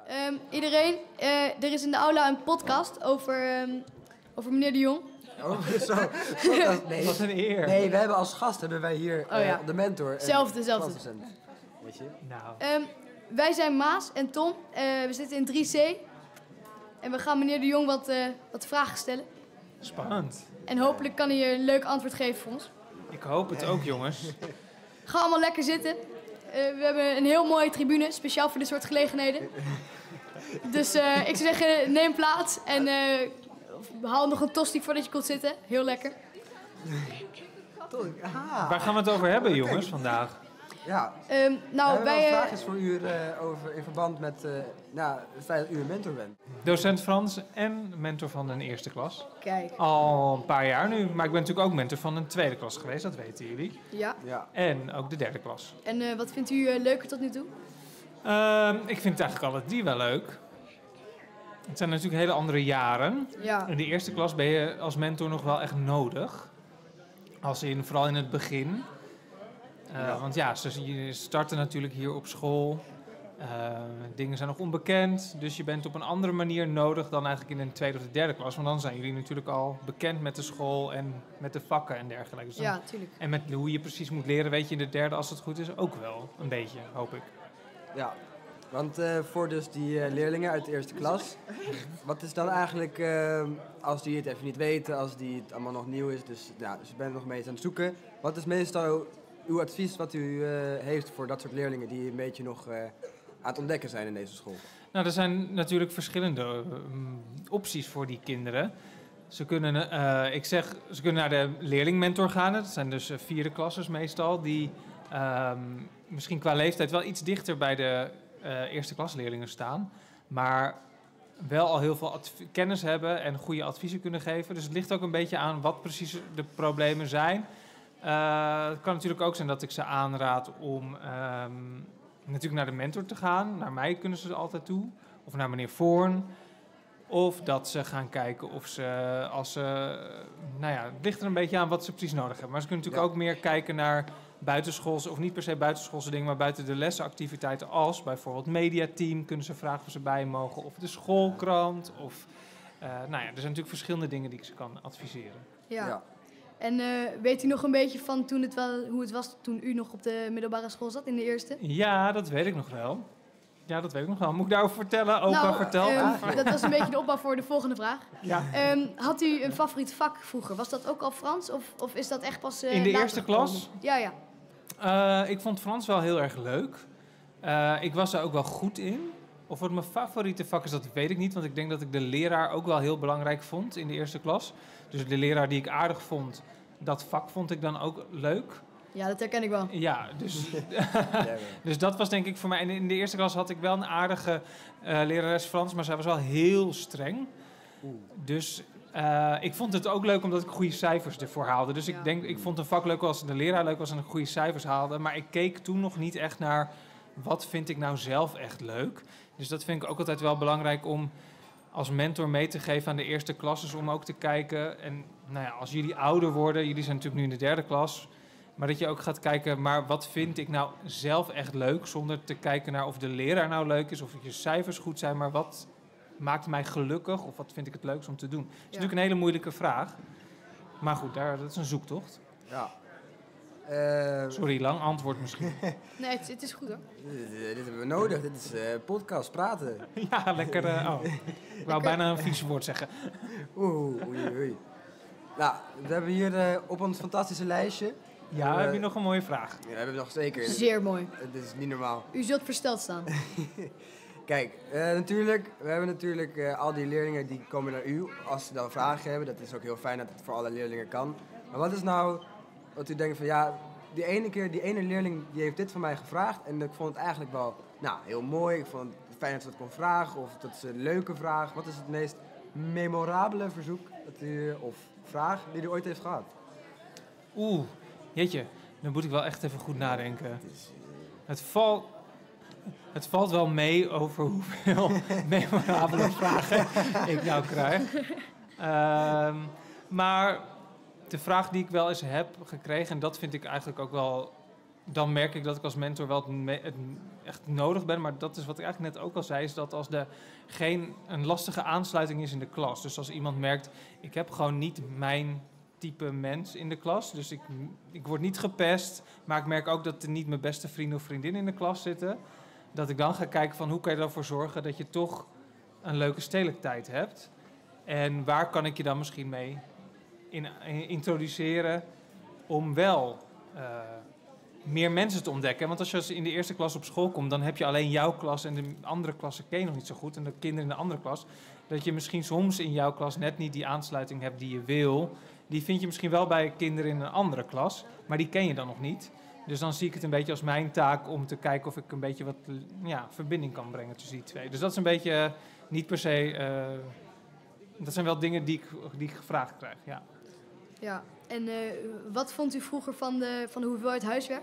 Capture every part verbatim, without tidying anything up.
Um, iedereen, uh, er is in de aula een podcast over, um, over meneer de Jong. Oh, zo. Nee. Wat een eer. Nee, we hebben als gast hebben wij hier uh, oh, ja. de mentor. Zelfde, zelfde. Weet je? Nou. Um, wij zijn Maas en Tom. Uh, we zitten in drie C. En we gaan meneer de Jong wat, uh, wat vragen stellen. Spannend. En hopelijk kan hij een leuk antwoord geven voor ons. Ik hoop het ook, jongens. Ga allemaal lekker zitten. Uh, we hebben een heel mooie tribune, speciaal voor dit soort gelegenheden. Dus uh, ik zou zeggen, neem plaats en uh, haal nog een tosti voordat je komt zitten. Heel lekker. Ah. Waar gaan we het over hebben, jongens, vandaag? Ja, um, nou, we wij, hebben een vraag voor u uh, over, in verband met uh, nou, het feit dat u een mentor bent. Docent Frans en mentor van een eerste klas. Kijk. Al een paar jaar nu, maar ik ben natuurlijk ook mentor van een tweede klas geweest, dat weten jullie. Ja. ja. En ook de derde klas. En uh, wat vindt u uh, leuker tot nu toe? Uh, ik vind eigenlijk alle drie wel leuk. Het zijn natuurlijk hele andere jaren. Ja. In de eerste klas ben je als mentor nog wel echt nodig. Als in, vooral in het begin. Uh, ja. Want ja, ze starten natuurlijk hier op school. Uh, dingen zijn nog onbekend. Dus je bent op een andere manier nodig dan eigenlijk in de tweede of de derde klas. Want dan zijn jullie natuurlijk al bekend met de school en met de vakken en dergelijke. Dus dan, ja, tuurlijk. En met hoe je precies moet leren, weet je in de derde, als het goed is, ook wel een beetje, hoop ik. Ja, want uh, voor dus die uh, leerlingen uit de eerste klas, wat is dan eigenlijk, uh, als die het even niet weten, als die het allemaal nog nieuw is, dus, ja, dus je bent nog mee aan het zoeken. Wat is meestal uw advies wat u uh, heeft voor dat soort leerlingen die een beetje nog uh, aan het ontdekken zijn in deze school? Nou, er zijn natuurlijk verschillende uh, opties voor die kinderen. Ze kunnen, uh, ik zeg, ze kunnen naar de leerlingmentor gaan. Dat zijn dus uh, vierde klassers meestal, die uh, misschien qua leeftijd wel iets dichter bij de uh, eerste klasleerlingen staan. Maar wel al heel veel adv- kennis hebben en goede adviezen kunnen geven. Dus het ligt ook een beetje aan wat precies de problemen zijn. Uh, het kan natuurlijk ook zijn dat ik ze aanraad om um, natuurlijk naar de mentor te gaan. Naar mij kunnen ze er altijd toe. Of naar meneer Voorn. Of dat ze gaan kijken of ze, als ze, nou ja, het ligt er een beetje aan wat ze precies nodig hebben. Maar ze kunnen natuurlijk ja. ook meer kijken naar buitenschoolse, of niet per se buitenschoolse dingen, maar buiten de lesactiviteiten als bijvoorbeeld mediateam. Kunnen ze vragen of ze bij mogen, of de schoolkrant. Of, uh, nou ja, er zijn natuurlijk verschillende dingen die ik ze kan adviseren. Ja. ja. En uh, weet u nog een beetje van toen het wel, hoe het was toen u nog op de middelbare school zat, in de eerste? Ja, dat weet ik nog wel. Ja, dat weet ik nog wel. Moet ik daarover vertellen? Opa nou, vertelt. Um, dat was een beetje de opbouw voor de volgende vraag. Ja. Um, had u een favoriet vak vroeger? Was dat ook al Frans? Of, of is dat echt pas uh, in de eerste klas? Ja, ja. Uh, ik vond Frans wel heel erg leuk. Uh, ik was daar ook wel goed in. Of wat mijn favoriete vak is, dat weet ik niet. Want ik denk dat ik de leraar ook wel heel belangrijk vond in de eerste klas. Dus de leraar die ik aardig vond, dat vak vond ik dan ook leuk. Ja, dat herken ik wel. Ja, dus, dus dat was denk ik voor mij. En in de eerste klas had ik wel een aardige uh, lerares Frans, maar zij was wel heel streng. Oeh. Dus uh, ik vond het ook leuk omdat ik goede cijfers ervoor haalde. Dus ja. ik denk, ik vond een vak leuk als de leraar leuk was en ik goede cijfers haalde. Maar ik keek toen nog niet echt naar wat vind ik nou zelf echt leuk. Dus dat vind ik ook altijd wel belangrijk om als mentor mee te geven aan de eerste klassers, om ook te kijken. En nou ja, als jullie ouder worden, jullie zijn natuurlijk nu in de derde klas, maar dat je ook gaat kijken, maar wat vind ik nou zelf echt leuk? Zonder te kijken naar of de leraar nou leuk is, of je cijfers goed zijn, maar wat maakt mij gelukkig? Of wat vind ik het leukst om te doen? Dat is ja. natuurlijk een hele moeilijke vraag. Maar goed, daar, dat is een zoektocht. Ja. Uh, Sorry, lang antwoord misschien. Nee, het, het is goed hoor. Dit, dit hebben we nodig. Dit is uh, podcast, praten. Ja, lekker. Uh, oh. Ik wou bijna een vies woord zeggen. Oeh, oei, oei. Nou, we hebben hier uh, op ons fantastische lijstje. Ja, uh, heb je nog een mooie vraag? Ja, we hebben nog zeker. Zeer mooi. Dit is niet normaal. U zult versteld staan. Kijk, uh, natuurlijk, we hebben natuurlijk uh, al die leerlingen die komen naar u als ze dan vragen hebben. Dat is ook heel fijn dat het voor alle leerlingen kan. Maar wat is nou wat u denkt van ja, die ene keer, die ene leerling die heeft dit van mij gevraagd en ik vond het eigenlijk wel nou, heel mooi. Ik vond het fijn dat ze het kon vragen of dat ze een leuke vraag. Wat is het meest memorabele verzoek dat u, of vraag die u ooit heeft gehad? Oeh, jeetje, dan moet ik wel echt even goed nadenken. Het, is, uh... het, valt, het valt wel mee over hoeveel memorabele vragen ik nou krijg. Um, maar de vraag die ik wel eens heb gekregen, en dat vind ik eigenlijk ook wel dan merk ik dat ik als mentor wel het me- het echt nodig ben. Maar dat is wat ik eigenlijk net ook al zei, is dat als er geen een lastige aansluiting is in de klas. Dus als iemand merkt, ik heb gewoon niet mijn type mens in de klas. Dus ik, ik word niet gepest, maar ik merk ook dat er niet mijn beste vrienden of vriendinnen in de klas zitten. Dat ik dan ga kijken van hoe kan je ervoor zorgen dat je toch een leuke stedelijk tijd hebt. En waar kan ik je dan misschien mee in, in introduceren om wel uh, meer mensen te ontdekken. Want als je in de eerste klas op school komt, dan heb je alleen jouw klas en de andere klassen ken je nog niet zo goed. En de kinderen in de andere klas. Dat je misschien soms in jouw klas net niet die aansluiting hebt die je wil. Die vind je misschien wel bij kinderen in een andere klas, maar die ken je dan nog niet. Dus dan zie ik het een beetje als mijn taak om te kijken of ik een beetje wat ja, verbinding kan brengen tussen die twee. Dus dat is een beetje uh, niet per se... Uh, dat zijn wel dingen die ik, die ik gevraagd krijg, ja. Ja, en uh, wat vond u vroeger van de, van de hoeveelheid huiswerk?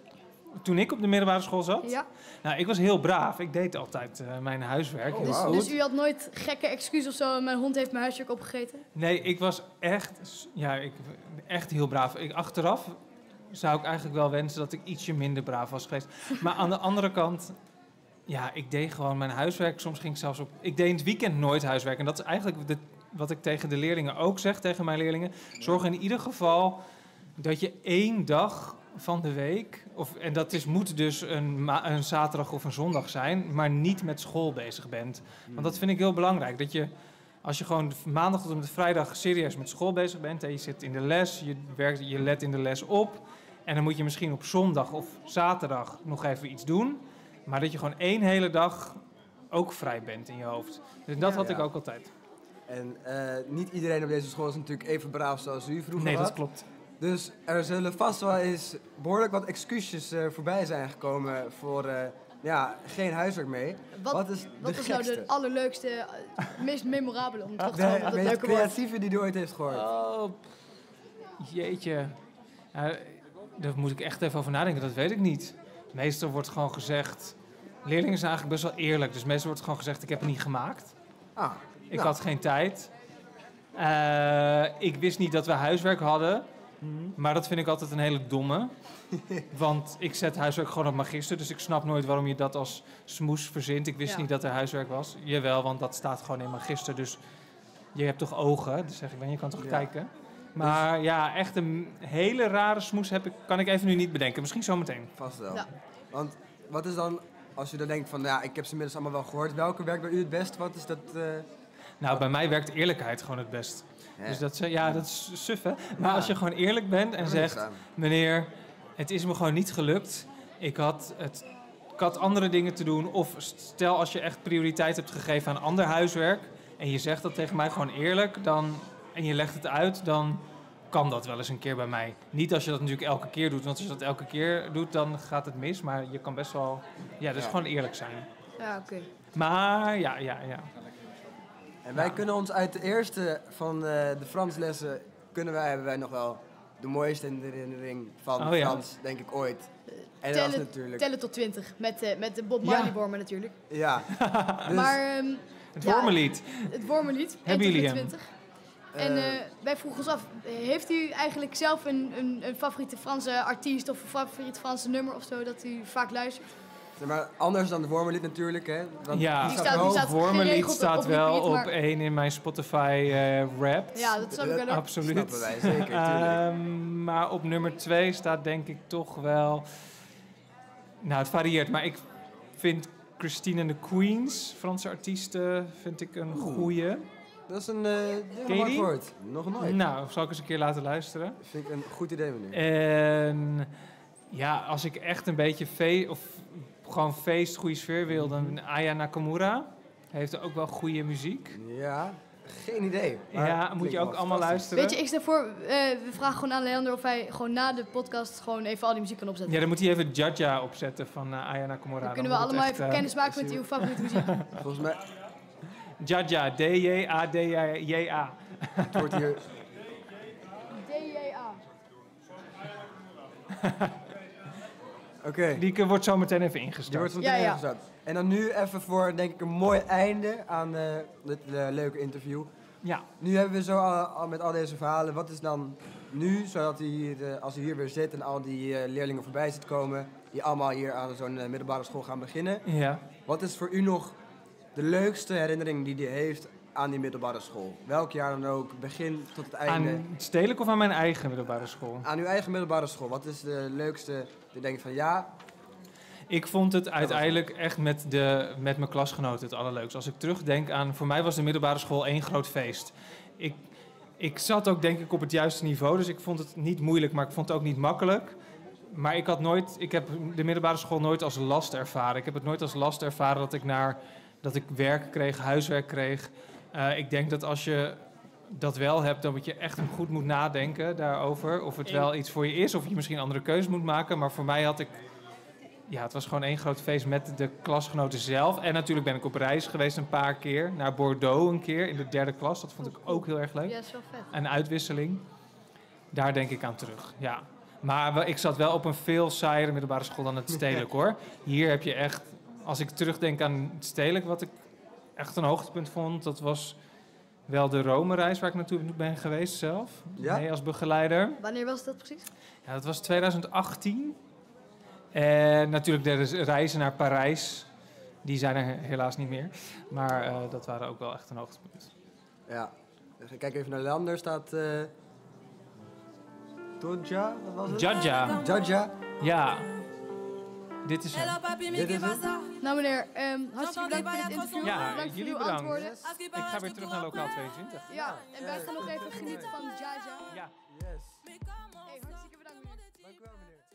Toen ik op de middelbare school zat? Ja. Nou, ik was heel braaf. Ik deed altijd uh, mijn huiswerk. Oh, dus, wow. dus u had nooit gekke excuses of zo, mijn hond heeft mijn huiswerk opgegeten? Nee, ik was echt, ja, ik, echt heel braaf. Ik, achteraf zou ik eigenlijk wel wensen dat ik ietsje minder braaf was geweest. Maar aan de andere kant, ja, ik deed gewoon mijn huiswerk. Soms ging ik zelfs op... Ik deed in het weekend nooit huiswerk. En dat is eigenlijk de, wat ik tegen de leerlingen ook zeg, tegen mijn leerlingen. Zorg in ieder geval dat je één dag van de week... Of, en dat is, moet dus een, ma- een zaterdag of een zondag zijn, maar niet met school bezig bent. Want dat vind ik heel belangrijk. Dat je, als je gewoon maandag tot en met vrijdag serieus met school bezig bent en je zit in de les, je, werkt, je let in de les op... En dan moet je misschien op zondag of zaterdag nog even iets doen. Maar dat je gewoon één hele dag ook vrij bent in je hoofd. Dus dat Ja, had ja. ik ook altijd. En uh, niet iedereen op deze school is natuurlijk even braaf zoals u vroeger Nee, was. dat klopt. Dus er zullen vast wel eens behoorlijk wat excuses uh, voorbij zijn gekomen voor uh, ja, geen huiswerk mee. Wat, wat is, wat de is nou de allerleukste, uh, meest memorabele om terug te komen op dat meest leuke woord? creatieve die u ooit heeft gehoord? Oh, jeetje. Uh, daar moet ik echt even over nadenken, dat weet ik niet. Meestal wordt gewoon gezegd... Leerlingen zijn eigenlijk best wel eerlijk. Dus meestal wordt gewoon gezegd, ik heb het niet gemaakt. Ah, Ik nou. had geen tijd. Uh, ik wist niet dat we huiswerk hadden. Mm-hmm. Maar dat vind ik altijd een hele domme. Want ik zet huiswerk gewoon op magister. Dus ik snap nooit waarom je dat als smoes verzint. Ik wist Ja. niet dat er huiswerk was. Jawel, want dat staat gewoon in magister. Dus je hebt toch ogen? Dus zeg ik dan, je kan toch Ja. kijken? Maar dus, ja, echt een hele rare smoes heb ik, kan ik even nu niet bedenken. Misschien zometeen. Vast wel. Ja. Want wat is dan, als je dan denkt van, ja, ik heb ze inmiddels allemaal wel gehoord. Welke werkt bij u het best? Wat is dat? Uh... Nou, bij mij werkt eerlijkheid gewoon het best. Ja. Dus dat, ja, dat is suf, hè? Maar Ja. als je gewoon eerlijk bent en Ja, zegt... staan. Meneer, het is me gewoon niet gelukt. Ik had, het, ik had andere dingen te doen. Of stel als je echt prioriteit hebt gegeven aan ander huiswerk... en je zegt dat tegen mij gewoon eerlijk... Dan, en je legt het uit, dan kan dat wel eens een keer bij mij. Niet als je dat natuurlijk elke keer doet. Want als je dat elke keer doet, dan gaat het mis. Maar je kan best wel... Ja, dus Ja. gewoon eerlijk zijn. Ja, oké. Okay. Maar ja, ja, ja. En wij Ja. kunnen ons uit de eerste van uh, de Franslessen... Kunnen wij, hebben wij nog wel de mooiste herinnering van Oh, ja. Frans, denk ik, ooit. En dat was Tellen, natuurlijk... tellen tot twintig, met, uh, met de Bob Marley Ja. wormen natuurlijk. Ja. Dus, Maar um, Het ja, wormenlied. het wormenlied, Hebben jullie hem? twintig. En eh, uh, wij vroegen ons af, heeft u eigenlijk zelf een, een, een favoriete Franse artiest of een favoriet Franse nummer of zo dat u vaak luistert? zeg maar anders dan de Wormenlied natuurlijk, hè? Want Ja, Die staat staat- die hoog. staat- Wormenlied geregeld staat op wel repeat, op maar- één in mijn Spotify uh, Wrapped. Ja, dat snap ik wel ook. Absoluut. Snappen wij, zeker, tuurlijk. Ehm, maar op nummer twee staat denk ik toch wel... Nou, het varieert, maar ik vind Christine and the Queens, Franse artiesten, vind ik een Oeh. goeie. Dat is een uh, Ken je heel die? woord. Nog nooit. Nou, zal ik eens een keer laten luisteren. Vind ik een goed idee, meneer. En ja, als ik echt een beetje feest, of gewoon feest, goede sfeer wil, dan Aya Nakamura. Heeft ook wel goede muziek. Ja, geen idee. maar Ja, klinkt moet je wel ook allemaal fantastisch. luisteren. Weet je, ik stel voor, uh, we vragen gewoon aan Leander of hij gewoon na de podcast gewoon even al die muziek kan opzetten. Ja, dan moet hij even Jaja opzetten van uh, Aya Nakamura. Dan kunnen we wordt het allemaal echt, even uh, kennis maken met zie- uw favoriete muziek. Volgens mij Jaja, D J A D J A. het wordt hier... D J A. Oké, die, Die ke- wordt zo meteen even die ingestart. wordt zo Ja, meteen ja. ingezet. En dan nu even voor, denk ik, een mooi einde aan uh, dit uh, leuke interview. Ja. Nu hebben we zo al, al met al deze verhalen, wat is dan nu, zodat hij hier, eh, als hij hier weer zit en al die eh, leerlingen voorbij ziet komen, die allemaal hier aan zo'n eh, middelbare school gaan beginnen. Ja. Wat is voor u nog de leukste herinnering die hij heeft aan die middelbare school? Welk jaar dan ook, begin tot het einde. Aan het stedelijk of aan mijn eigen middelbare school? Aan uw eigen middelbare school, wat is de leukste, dat je denkt van ja, Ik vond het uiteindelijk echt met, de, met mijn klasgenoten het allerleukste. Als ik terugdenk aan... Voor mij was de middelbare school één groot feest. Ik, ik zat ook denk ik op het juiste niveau, dus ik vond het niet moeilijk, maar ik vond het ook niet makkelijk. Maar ik had nooit... Ik heb de middelbare school nooit als last ervaren. Ik heb het nooit als last ervaren dat ik, naar, dat ik werk kreeg, huiswerk kreeg. Uh, ik denk dat als je dat wel hebt, dan moet je echt goed moet nadenken daarover. Of het wel iets voor je is, of je misschien een andere keuze moet maken. Maar voor mij had ik... Ja, het was gewoon één groot feest met de klasgenoten zelf. En natuurlijk ben ik op reis geweest een paar keer. Naar Bordeaux een keer in de derde klas. Dat vond ik ook heel erg leuk. Ja, is wel vet. Een uitwisseling. Daar denk ik aan terug, ja. Maar wel, ik zat wel op een veel saaiere middelbare school dan het stedelijk, hoor. Hier heb je echt... Als ik terugdenk aan het stedelijk, wat ik echt een hoogtepunt vond... dat was wel de Rome-reis waar ik naartoe ben geweest zelf. Ja? Nee, als begeleider. Wanneer was dat precies? Ja, dat was twintig achttien. En natuurlijk de reizen naar Parijs, die zijn er helaas niet meer. Maar uh, dat waren ook wel echt een hoogtepunt. ja. Kijk even naar de landen, daar staat uh, Todja, wat was het? Jaja, Jaja. ja. Dit is hem. Dit is het? Nou meneer, um, hartstikke bedankt voor dit interview. Ja, bedankt jullie voor uw bedankt. antwoorden. Ik ga weer terug naar lokaal tweeëntwintig. Ja, en wij gaan nog even genieten van Jaja. Ja. Yes. Hey, hartstikke bedankt meneer. Dank u wel, meneer.